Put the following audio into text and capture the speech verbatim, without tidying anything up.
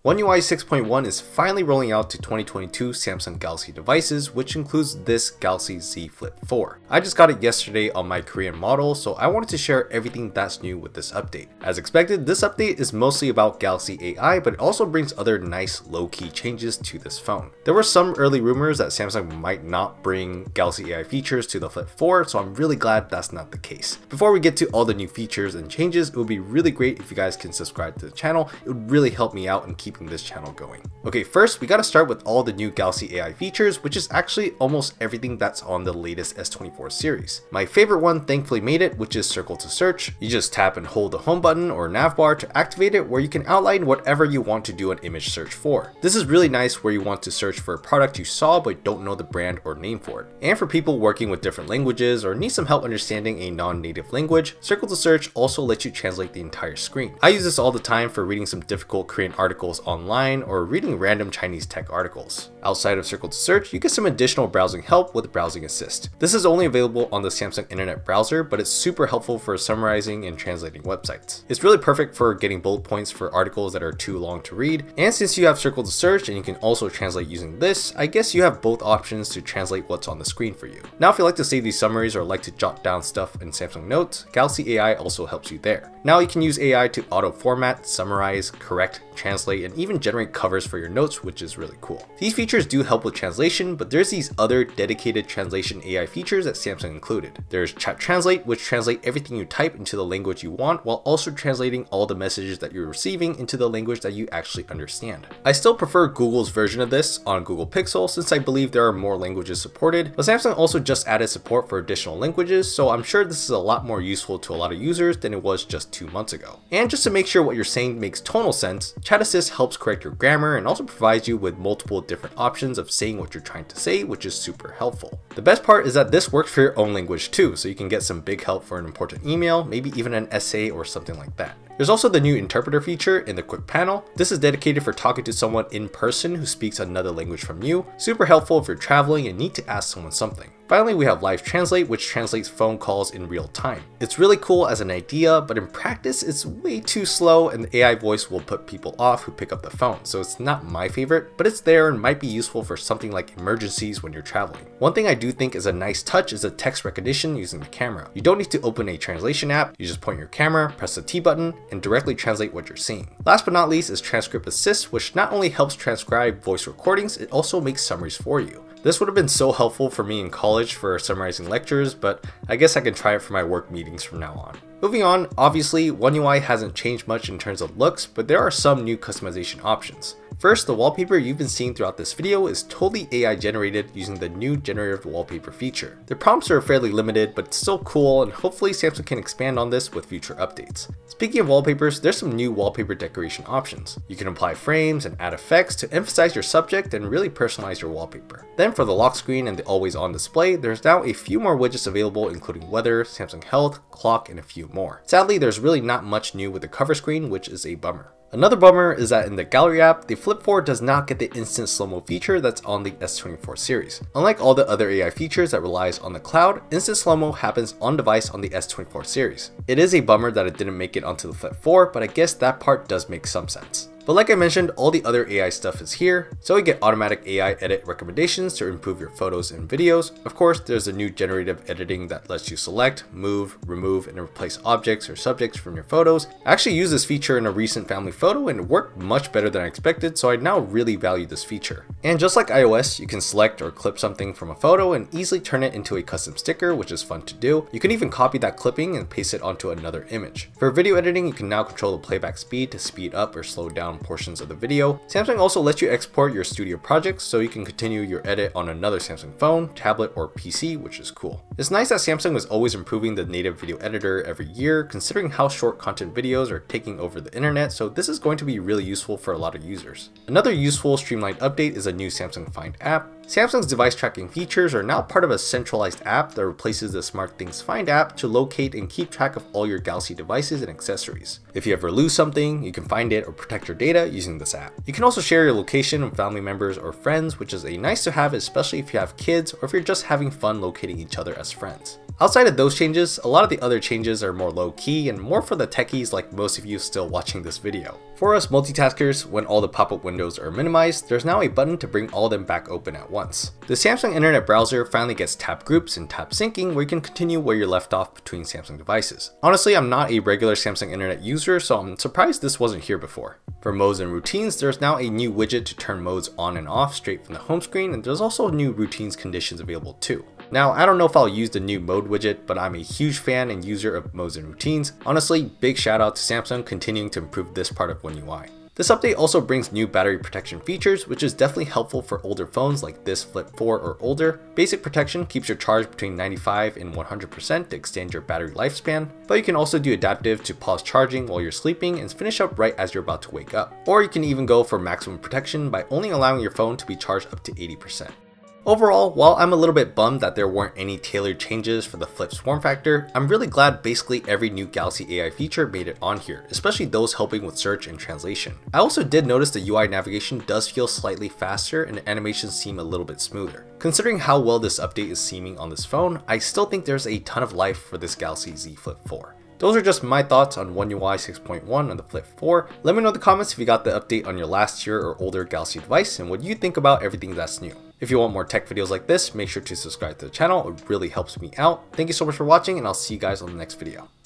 One U I six point one is finally rolling out to twenty twenty-two Samsung Galaxy devices, which includes this Galaxy Z Flip four. I just got it yesterday on my Korean model, so I wanted to share everything that's new with this update. As expected, this update is mostly about Galaxy A I, but it also brings other nice low-key changes to this phone. There were some early rumors that Samsung might not bring Galaxy A I features to the Flip four, so I'm really glad that's not the case. Before we get to all the new features and changes, it would be really great if you guys can subscribe to the channel. It would really help me out in keeping this channel going. Okay, first we gotta start with all the new Galaxy A I features, which is actually almost everything that's on the latest S twenty-four series. My favorite one thankfully made it, which is Circle to Search. You just tap and hold the home button or nav bar to activate it, where you can outline whatever you want to do an image search for. This is really nice where you want to search for a product you saw but don't know the brand or name for it. And for people working with different languages or need some help understanding a non-native language, Circle to Search also lets you translate the entire screen. I use this all the time for reading some difficult Korean articles online or reading random Chinese tech articles. Outside of Circle to Search, you get some additional browsing help with Browsing Assist. This is only available on the Samsung Internet Browser, but it's super helpful for summarizing and translating websites. It's really perfect for getting bullet points for articles that are too long to read, and since you have Circle to Search and you can also translate using this, I guess you have both options to translate what's on the screen for you. Now if you like to save these summaries or like to jot down stuff in Samsung Notes, Galaxy A I also helps you there. Now you can use A I to auto format, summarize, correct, translate, and even generate covers for your notes, which is really cool. These features do help with translation, but there's these other dedicated translation A I features that Samsung included. There's Chat Translate, which translates everything you type into the language you want, while also translating all the messages that you're receiving into the language that you actually understand. I still prefer Google's version of this on Google Pixel, since I believe there are more languages supported, but Samsung also just added support for additional languages, so I'm sure this is a lot more useful to a lot of users than it was just two months ago. And just to make sure what you're saying makes tonal sense, Chat Assist helps correct your grammar and also provides you with multiple different options of saying what you're trying to say, which is super helpful. The best part is that this works for your own language too, so you can get some big help for an important email, maybe even an essay or something like that. There's also the new interpreter feature in the quick panel. This is dedicated for talking to someone in person who speaks another language from you. Super helpful if you're traveling and need to ask someone something. Finally, we have Live Translate, which translates phone calls in real time. It's really cool as an idea, but in practice, it's way too slow and the A I voice will put people off who pick up the phone, so it's not my favorite, but it's there and might be useful for something like emergencies when you're traveling. One thing I do think is a nice touch is the text recognition using the camera. You don't need to open a translation app, you just point your camera, press the T button, and directly translate what you're seeing. Last but not least is Transcript Assist, which not only helps transcribe voice recordings, it also makes summaries for you. This would have been so helpful for me in college for summarizing lectures, but I guess I can try it for my work meetings from now on. Moving on, obviously, One U I hasn't changed much in terms of looks, but there are some new customization options. First, the wallpaper you've been seeing throughout this video is totally A I generated using the new generative wallpaper feature. The prompts are fairly limited, but it's still cool, and hopefully Samsung can expand on this with future updates. Speaking of wallpapers, there's some new wallpaper decoration options. You can apply frames and add effects to emphasize your subject and really personalize your wallpaper. Then for the lock screen and the always on display, there's now a few more widgets available, including weather, Samsung Health, clock, and a few more. Sadly, there's really not much new with the cover screen, which is a bummer. Another bummer is that in the Gallery app, the Flip four does not get the instant slow-mo feature that's on the S twenty-four series. Unlike all the other A I features that relies on the cloud, instant slow-mo happens on device on the S twenty-four series. It is a bummer that it didn't make it onto the Flip four, but I guess that part does make some sense. But like I mentioned, all the other A I stuff is here, so we get automatic A I edit recommendations to improve your photos and videos. Of course, there's a new generative editing that lets you select, move, remove, and replace objects or subjects from your photos. I actually used this feature in a recent family photo and it worked much better than I expected, so I now really value this feature. And just like iOS, you can select or clip something from a photo and easily turn it into a custom sticker, which is fun to do. You can even copy that clipping and paste it onto another image. For video editing, you can now control the playback speed to speed up or slow down portions of the video. Samsung also lets you export your studio projects so you can continue your edit on another Samsung phone, tablet, or P C, which is cool. It's nice that Samsung is always improving the native video editor every year, considering how short content videos are taking over the internet, so this is going to be really useful for a lot of users. Another useful streamlined update is a new Samsung Find app. Samsung's device tracking features are now part of a centralized app that replaces the SmartThings Find app to locate and keep track of all your Galaxy devices and accessories. If you ever lose something, you can find it or protect your data using this app. You can also share your location with family members or friends, which is a nice to have, especially if you have kids or if you're just having fun locating each other as friends. Outside of those changes, a lot of the other changes are more low-key and more for the techies like most of you still watching this video. For us multitaskers, when all the pop-up windows are minimized, there's now a button to bring all of them back open at once. The Samsung Internet Browser finally gets tap groups and tap syncing where you can continue where you're left off between Samsung devices. Honestly, I'm not a regular Samsung Internet user, so I'm surprised this wasn't here before. For modes and routines, there's now a new widget to turn modes on and off straight from the home screen, and there's also new routines conditions available too. Now, I don't know if I'll use the new mode widget, but I'm a huge fan and user of modes and routines. Honestly, big shout out to Samsung continuing to improve this part of One U I. This update also brings new battery protection features, which is definitely helpful for older phones like this Flip four or older. Basic protection keeps your charge between ninety-five and one hundred percent to extend your battery lifespan, but you can also do adaptive to pause charging while you're sleeping and finish up right as you're about to wake up. Or you can even go for maximum protection by only allowing your phone to be charged up to eighty percent. Overall, while I'm a little bit bummed that there weren't any tailored changes for the Flip's form factor, I'm really glad basically every new Galaxy A I feature made it on here, especially those helping with search and translation. I also did notice the U I navigation does feel slightly faster and the animations seem a little bit smoother. Considering how well this update is seeming on this phone, I still think there's a ton of life for this Galaxy Z Flip four. Those are just my thoughts on One U I six point one on the Flip four. Let me know in the comments if you got the update on your last year or older Galaxy device and what you think about everything that's new. If you want more tech videos like this, make sure to subscribe to the channel. It really helps me out. Thank you so much for watching, and I'll see you guys on the next video.